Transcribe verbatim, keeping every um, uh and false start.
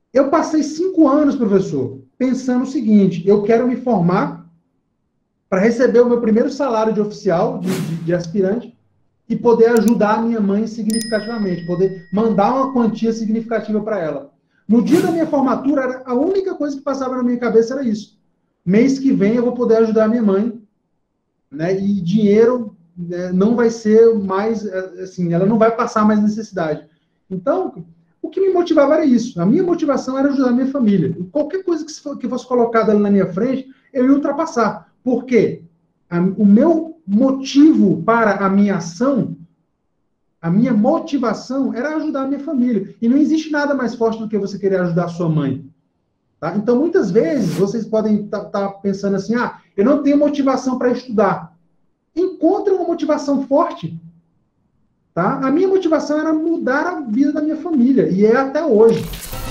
Eu passei cinco anos, professor, pensando o seguinte: eu quero me formar para receber o meu primeiro salário de oficial, de, de, de aspirante, e poder ajudar a minha mãe significativamente, poder mandar uma quantia significativa para ela. No dia da minha formatura, a única coisa que passava na minha cabeça era isso. Mês que vem eu vou poder ajudar a minha mãe, né? E dinheiro, né, não vai ser mais, assim, ela não vai passar mais necessidade. Então, o que me motivava era isso. A minha motivação era ajudar a minha família. Qualquer coisa que fosse colocada ali na minha frente, eu ia ultrapassar. Por quê? A, o meu motivo para a minha ação, a minha motivação era ajudar a minha família. E não existe nada mais forte do que você querer ajudar a sua mãe. Tá? Então, muitas vezes, vocês podem estar tá, tá pensando assim, ah, eu não tenho motivação para estudar. Encontre uma motivação forte. Tá? A minha motivação era mudar a vida da minha família, e é até hoje.